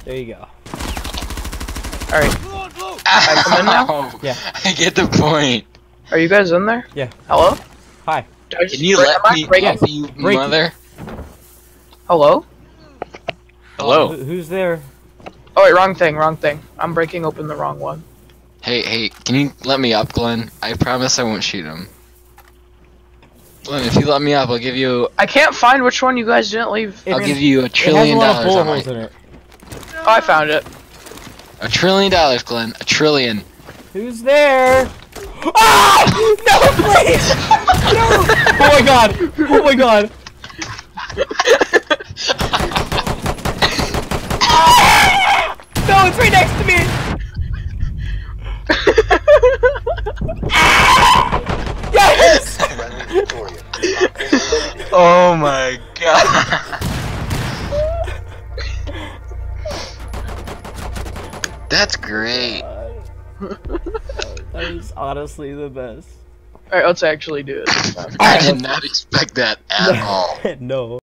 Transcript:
There you go. Alright. I'm in now? Yeah. I get the point. Are you guys in there? Yeah. Hello? Hi. Did I just Can you break- let am I me breaking? up, you Break. mother? Hello? Hello. Who's there? Oh wait, wrong thing, wrong thing. I'm breaking open the wrong one. Hey, can you let me up, Glenn? I promise I won't shoot him. Glenn, if you let me up, I'll give you. I can't find which one you guys didn't leave. I'll give you $1 It has a trillion lot of bullet on my. holes in it. Oh, I found it. $1 trillion, Glenn. $1 trillion. Who's there? Ah! No, please! No! Oh my god! Oh my god! No, it's right next to me! Yes! Oh my god. That's great. That is honestly the best. Alright, let's actually do it this time. I did not expect that at all. No.